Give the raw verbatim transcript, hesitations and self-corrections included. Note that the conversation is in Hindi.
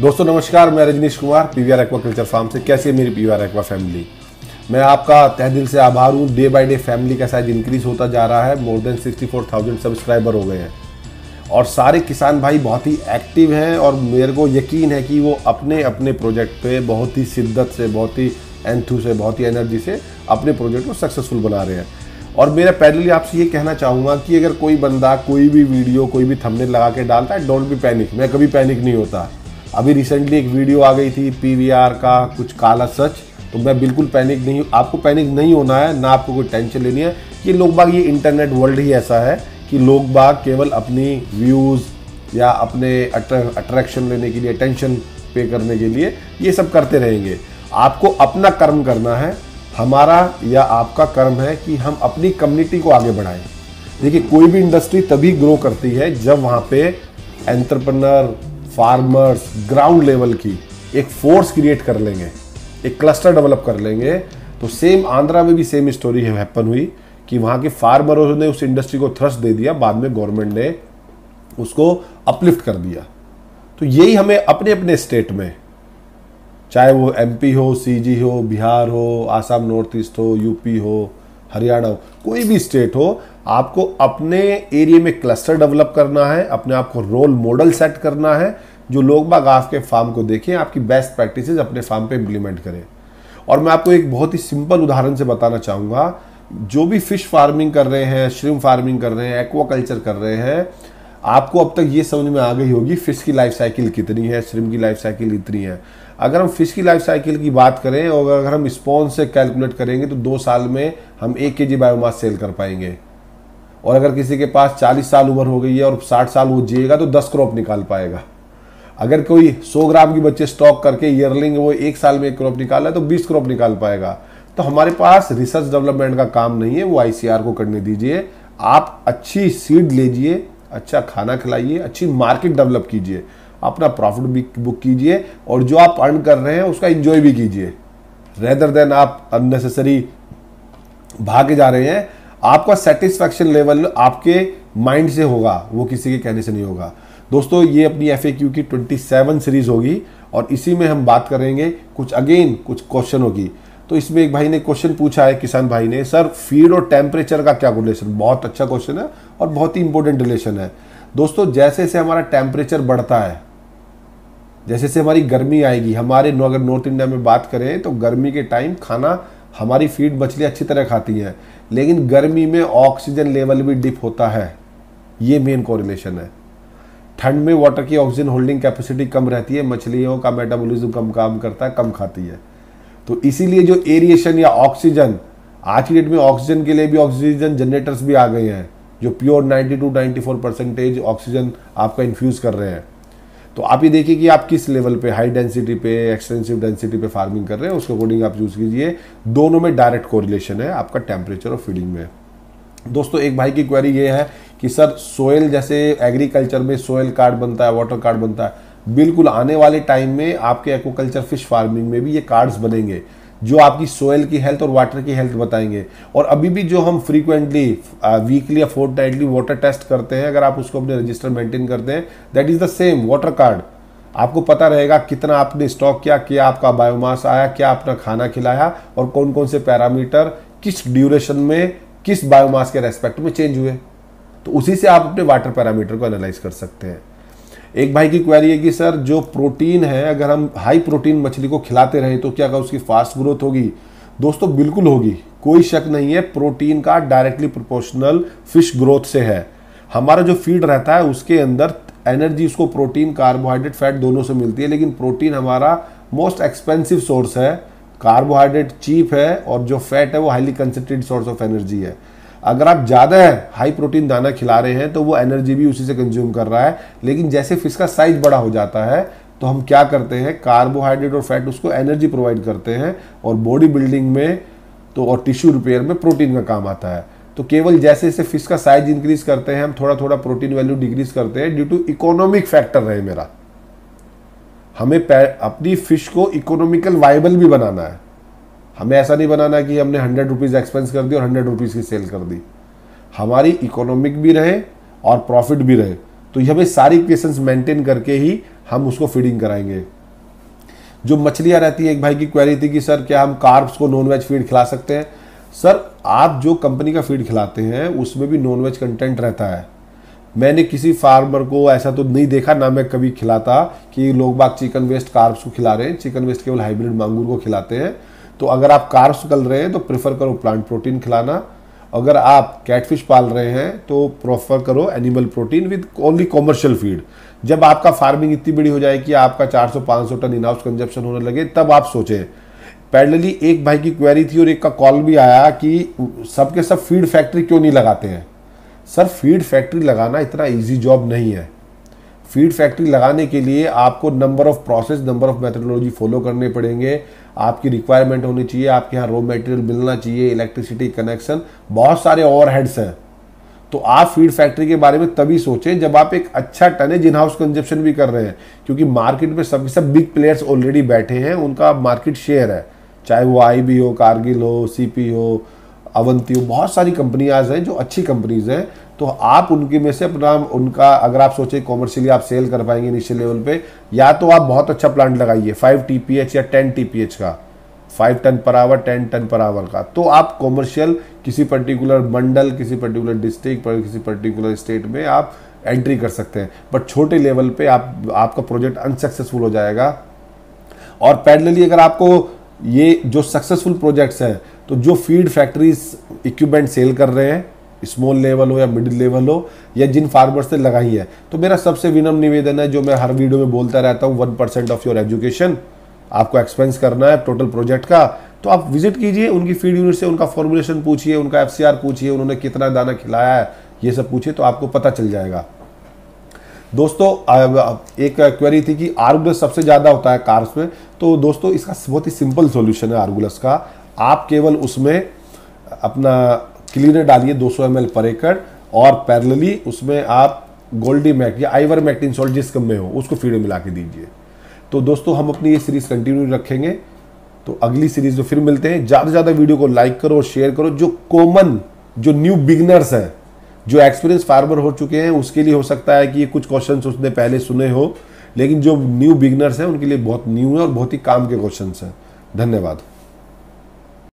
दोस्तों नमस्कार, मैं Rajneesh Kumar PVR aquaculture farm से। कैसी है मेरी पीवीआर एक्वा फैमिली? मैं आपका तहे दिल से आभार हूँ। डे बाय डे फैमिली का साइज इंक्रीज होता जा रहा है। More than sixty four thousand subscriber हो गए हैं और सारे किसान भाई बहुत ही एक्टिव हैं और मेरे को यकीन है कि वो अपने अपने प्रोजेक्ट पे बहुत ही शिद्दत से, बहुत ही एंथू से, बहुत ही एनर्जी से अपने प्रोजेक्ट को सक्सेसफुल बना रहे हैं। और मेरा पहले आपसे ये कहना चाहूँगा कि अगर कोई बंदा कोई भी वीडियो, कोई भी थंबनेल लगा के डालता है, डोंट बी पैनिक। मैं कभी पैनिक नहीं होता। अभी रिसेंटली एक वीडियो आ गई थी पीवीआर का कुछ काला सच, तो मैं बिल्कुल पैनिक नहीं, आपको पैनिक नहीं होना है, ना आपको कोई टेंशन लेनी है। ये लोग बाग, ये इंटरनेट वर्ल्ड ही ऐसा है कि लोग बाग केवल अपनी व्यूज़ या अपने अट्रैक्शन लेने के लिए, अटेंशन पे करने के लिए ये सब करते रहेंगे। आपको अपना कर्म करना है। हमारा या आपका कर्म है कि हम अपनी कम्युनिटी को आगे बढ़ाएं। देखिए, कोई भी इंडस्ट्री तभी ग्रो करती है जब वहाँ पे एंटरप्रेन्योर, फार्मर्स, ग्राउंड लेवल की एक फोर्स क्रिएट कर लेंगे, एक क्लस्टर डेवलप कर लेंगे। तो सेम आंध्रा में भी सेम स्टोरी हैपन हुई कि वहाँ के फार्मरों ने उस इंडस्ट्री को थ्रस्ट दे दिया, बाद में गवर्नमेंट ने उसको अपलिफ्ट कर दिया। तो यही हमें अपने अपने स्टेट में, चाहे वो एमपी हो, सीजी हो, बिहार हो, आसाम नॉर्थ ईस्ट हो, यूपी हो, हरियाणा हो, कोई भी स्टेट हो, आपको अपने एरिया में क्लस्टर डेवलप करना है, अपने आप को रोल मॉडल सेट करना है, जो लोग बाग आपके फार्म को देखें, आपकी बेस्ट प्रैक्टिसेस अपने फार्म पे इम्प्लीमेंट करें। और मैं आपको एक बहुत ही सिंपल उदाहरण से बताना चाहूँगा। जो भी फिश फार्मिंग कर रहे हैं, श्रिम्प फार्मिंग कर रहे हैं, एक्वाकल्चर कर रहे हैं, आपको अब तक ये समझ में आ गई होगी फिश की लाइफ साइकिल कितनी है, श्रिम्प की लाइफ साइकिल इतनी है। अगर हम फिश की लाइफ साइकिल की बात करें और अगर हम स्पॉन्ज से कैलकुलेट करेंगे तो दो साल में हम एक के जी बायोमास सेल कर पाएंगे। और अगर किसी के पास चालीस साल उम्र हो गई है और साठ साल वो जिएगा तो दस क्रॉप निकाल पाएगा। अगर कोई सौ ग्राम की बच्चे स्टॉक करके ईयरलिंग वो एक साल में एक क्रॉप निकाला है तो बीस क्रॉप निकाल पाएगा। तो हमारे पास रिसर्च डेवलपमेंट का काम नहीं है, वो आईसीआर को करने दीजिए। आप अच्छी सीड लीजिए, अच्छा खाना खिलाइए, अच्छी मार्केट डेवलप कीजिए, अपना प्रॉफिट भी बुक कीजिए और जो आप अर्न कर रहे हैं उसका एंजॉय भी कीजिए, रेदर देन आप अननेसेसरी भागे जा रहे हैं। आपका सेटिस्फैक्शन लेवल आपके माइंड से होगा, वो किसी के कहने से नहीं होगा। दोस्तों, ये अपनी एफएक्यू की सत्ताईस सीरीज होगी और इसी में हम बात करेंगे कुछ अगेन कुछ क्वेश्चनों की। तो इसमें एक भाई ने क्वेश्चन पूछा है, किसान भाई ने, सर फीड और टेम्परेचर का क्या रिलेशन? बहुत अच्छा क्वेश्चन है और बहुत ही इंपॉर्टेंट रिलेशन है। दोस्तों, जैसे जैसे हमारा टेम्परेचर बढ़ता है, जैसे जैसे हमारी गर्मी आएगी, हमारे अगर नॉर्थ इंडिया में बात करें तो गर्मी के टाइम खाना हमारी फीड मछली अच्छी तरह खाती है, लेकिन गर्मी में ऑक्सीजन लेवल भी डिप होता है। ये मेन कोरिलेशन है। ठंड में वाटर की ऑक्सीजन होल्डिंग कैपेसिटी कम रहती है, मछलियों का मेटाबॉलिज्म कम काम करता है, कम खाती है। तो इसीलिए जो एरिएशन या ऑक्सीजन, आज की डेट में ऑक्सीजन के लिए भी ऑक्सीजन जनरेटर्स भी आ गए हैं जो pure ninety two ninety four percentage oxygen आपका इन्फ्यूज कर रहे हैं। तो आप ये देखिए कि आप किस लेवल पे, हाई डेंसिटी पे, एक्सटेंसिव डेंसिटी पे फार्मिंग कर रहे हैं, उसके अकॉर्डिंग आप यूज कीजिए। दोनों में डायरेक्ट कोरिलेशन है आपका टेम्परेचर और फीडिंग में। दोस्तों, एक भाई की क्वेरी ये है कि सर सोयल, जैसे एग्रीकल्चर में सोयल कार्ड बनता है, वाटर कार्ड बनता है, बिल्कुल आने वाले टाइम में आपके एक्वाकल्चर फिश फार्मिंग में भी ये कार्ड्स बनेंगे जो आपकी सोयल की हेल्थ और वाटर की हेल्थ बताएंगे। और अभी भी जो हम फ्रीक्वेंटली वीकली या फोर्टनाइटली वाटर टेस्ट करते हैं, अगर आप उसको अपने रजिस्टर मेंटेन करते हैं, that is the same water card. आपको पता रहेगा कितना आपने स्टॉक किया, क्या आपका बायोमास आया, क्या आपने खाना खिलाया और कौन कौन से पैरामीटर किस ड्यूरेशन में किस बायोमास के रेस्पेक्ट में चेंज हुए। तो उसी से आप अपने वाटर पैरामीटर को एनालाइज कर सकते हैं। एक भाई की क्वेरी है कि सर जो प्रोटीन है, अगर हम हाई प्रोटीन मछली को खिलाते रहे तो क्या उसकी फास्ट ग्रोथ होगी? दोस्तों, बिल्कुल होगी, कोई शक नहीं है। प्रोटीन का डायरेक्टली प्रोपोर्शनल फिश ग्रोथ से है। हमारा जो फीड रहता है उसके अंदर एनर्जी उसको प्रोटीन, कार्बोहाइड्रेट, फैट दोनों से मिलती है, लेकिन प्रोटीन हमारा मोस्ट एक्सपेंसिव सोर्स है, कार्बोहाइड्रेट चीप है और जो फैट है वो highly concentrated source of energy है। अगर आप ज़्यादा हाई प्रोटीन दाना खिला रहे हैं तो वो एनर्जी भी उसी से कंज्यूम कर रहा है, लेकिन जैसे फिश का साइज बड़ा हो जाता है तो हम क्या करते हैं, कार्बोहाइड्रेट और फैट उसको एनर्जी प्रोवाइड करते हैं और बॉडी बिल्डिंग में तो और टिश्यू रिपेयर में प्रोटीन का काम आता है। तो केवल जैसे जैसे फिश का साइज इंक्रीज करते हैं हम थोड़ा थोड़ा प्रोटीन वैल्यू डिक्रीज करते हैं, ड्यू टू इकोनॉमिक फैक्टर रहे मेरा। हमें अपनी फिश को इकोनॉमिकल वायबल भी बनाना है। हमें ऐसा नहीं बनाना कि हमने हंड्रेड रुपीज़ एक्सपेंस कर दी और हंड्रेड रुपीज़ की सेल कर दी। हमारी इकोनॉमिक भी रहे और प्रॉफिट भी रहे। तो ये हमें सारी इक्वेशंस मेंटेन करके ही हम उसको फीडिंग कराएंगे। जो मछलियाँ रहती है, एक भाई की क्वेरी थी कि सर क्या हम कार्ब्स को नॉन वेज फीड खिला सकते हैं। सर आप जो कंपनी का फीड खिलाते हैं उसमें भी नॉन वेज कंटेंट रहता है। मैंने किसी फार्मर को ऐसा तो नहीं देखा, ना मैं कभी खिलाता कि लोग बाग चिकन वेस्ट कार्ब्स को खिला रहे हैं। चिकन वेस्ट केवल हाइब्रिड मांगूर को खिलाते हैं। तो अगर आप कार्ब्स कर रहे हैं तो प्रेफर करो प्लांट प्रोटीन खिलाना। अगर आप कैटफिश पाल रहे हैं तो प्रेफर करो animal protein with only commercial feed. जब आपका फार्मिंग इतनी बड़ी हो जाए कि आपका चार सौ पाँच सौ टन इन हाउस कंजप्शन होने लगे, तब आप सोचें। पैरेलली एक भाई की क्वेरी थी और एक का कॉल भी आया कि सबके सब फीड फैक्ट्री क्यों नहीं लगाते हैं। सर फीड फैक्ट्री लगाना इतना इजी जॉब नहीं है। फीड फैक्ट्री लगाने के लिए आपको number of process, number of methodology follow करने पड़ेंगे। आपकी रिक्वायरमेंट होनी चाहिए, आपके यहाँ रॉ मटेरियल मिलना चाहिए, इलेक्ट्रिसिटी कनेक्शन, बहुत सारे ओवरहेड्स हैं। तो आप फीड फैक्ट्री के बारे में तभी सोचें जब आप एक अच्छा टनेज इन हाउस कंजप्शन भी कर रहे हैं, क्योंकि मार्केट में सब सब बिग प्लेयर्स ऑलरेडी बैठे हैं, उनका मार्केट शेयर है। चाहे वो आई बी हो, कारगिल हो, सी पी हो, अवंती हो, बहुत सारी कंपनियां हैं जो अच्छी कंपनीज हैं। तो आप उनके में से अपना उनका अगर आप सोचें कॉमर्शियली आप सेल कर पाएंगे इनिशियल लेवल पे, या तो आप बहुत अच्छा प्लांट लगाइए फाइव टी पी एच या टेन टी पी एच का, five ton per hour, ten ton per hour का। तो आप कॉमर्शियल किसी पर्टिकुलर मंडल, किसी पर्टिकुलर डिस्ट्रिक्ट पर, किसी पर्टिकुलर स्टेट में आप एंट्री कर सकते हैं। बट छोटे लेवल पे आप आपका प्रोजेक्ट अनसक्सेसफुल हो जाएगा। और पैरेलली अगर आपको ये जो सक्सेसफुल प्रोजेक्ट्स हैं, तो जो फीड फैक्ट्रीज इक्विपमेंट सेल कर रहे हैं, स्मॉल लेवल हो या मिडिल लेवल हो, या जिन फार्मर्स ने लगाई है, तो मेरा सबसे विनम्र निवेदन है, जो मैं हर वीडियो में बोलता रहता हूँ, one percent of your education आपको एक्सपेंस करना है टोटल प्रोजेक्ट का। तो आप विजिट कीजिए उनकी फीड यूनिट से, उनका फॉर्मुलेशन पूछिए, उनका एफ सी आर पूछिए, उन्होंने कितना दाना खिलाया है, ये सब पूछिए, तो आपको पता चल जाएगा। दोस्तों एक क्वेरी थी कि आर्गुलस सबसे ज़्यादा होता है कार्ब्स में। तो दोस्तों इसका बहुत ही सिंपल सॉल्यूशन है आर्गुलस का। आप केवल उसमें अपना क्लीनर डालिए दो सौ एम एल पर एकड़, और पैरेलली उसमें आप गोल्डी मैक या आइवरमेक्टिन सॉल्ट जिस कम में हो उसको फीड में मिला के दीजिए। तो दोस्तों हम अपनी ये सीरीज कंटिन्यू रखेंगे। तो अगली सीरीज में फिर मिलते हैं। ज़्यादा से ज़्यादा वीडियो को लाइक करो और शेयर करो। जो कॉमन, जो न्यू बिगनर्स हैं, जो एक्सपीरियंस फार्मर हो चुके हैं, उसके लिए हो सकता है कि ये कुछ क्वेश्चंस उसने पहले सुने हो, लेकिन जो न्यू बिगनर्स हैं उनके लिए बहुत न्यू है और बहुत ही काम के क्वेश्चंस हैं। धन्यवाद।